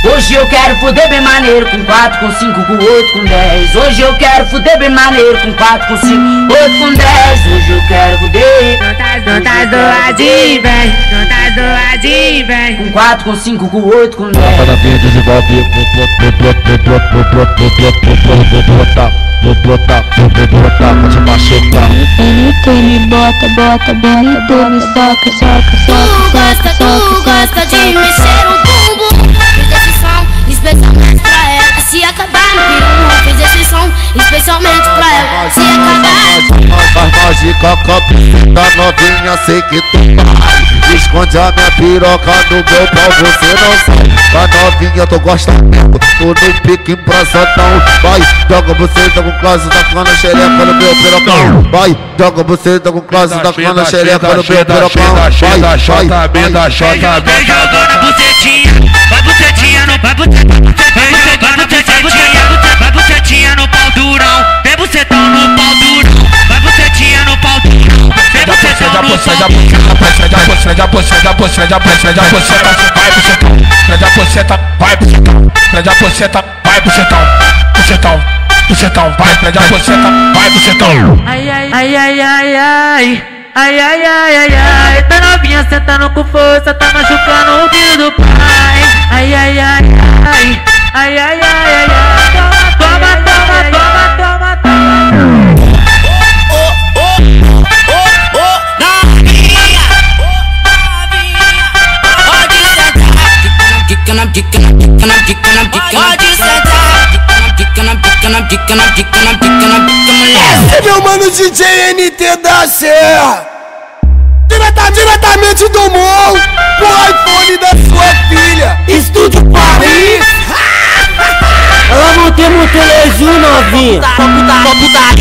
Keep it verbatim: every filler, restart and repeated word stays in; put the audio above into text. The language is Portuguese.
Hoje eu quero fuder bem maneiro, com quatro, com cinco, com oito, com dez. Hoje eu quero fuder bem maneiro, com quatro, com cinco, oito, com dez. Hoje eu quero fuder. Não tá zoadinho, vem. Não tá zoadinho, vem. Com quatro, com cinco, com oito, com dez. Cada vez desenvolve. Vou brotar, vou brotar, vou brotar, pode machucar. Ele tu me bota, bota, bota, tu me soca, soca, soca, soca, soca, gosta de mexer o bumbum. Fiz esse som especialmente pra ela. Se acabar no peru, fiz esse som especialmente pra ela. Se acabar. Faz mágica com a piscina novinha, sei que tu vai. Esconde a minha piroca no meu pau, você não sai. A novinha tu gosta mesmo, tu no pique embraçadão. Vai, joga você, tá com classe, tá com a xereca no meu pirocão. Vai, joga você, tá com classe, tá com a xereca no meu pirocão. Vai, vai, vai, vai. Vem jogando a bucetinha, vai bucetinha no, vai bucetinha, vai bucetinha, vai bucetinha no pau durão, vem bucetão no pau durão, vai bucetinha no pau durão, vem bucetão no pau durão. Prende a buceta, prende a buceta, vai bucetão, prende a buceta, vai bucetão, prende a buceta, vai bucetão, bucetão, bucetão, vai, prende a buceta, vai bucetão. Ai ai ai ai ai ai. Ai, ai, ai, ai, ai, tá novinha sentando com força, tá machucando o filho do pai. Ai, ai, ai, ai, ai, ai, ai, ai, ai, toma, toma, toma, toma, toma, toma. Oh, oh, oh, oh, oh, novinha, novinha, pode sentar. Dica na dica na dica na dica na dica, pode sentar. Dica na dica na dica na dica na dica na dica, mulher. Esse é meu mano D J N T da Serra, direta, diretamente do morro, pro iPhone da sua filha, Estúdio Paris. Ela não tem muito elogio, novinha. Só puta, só puta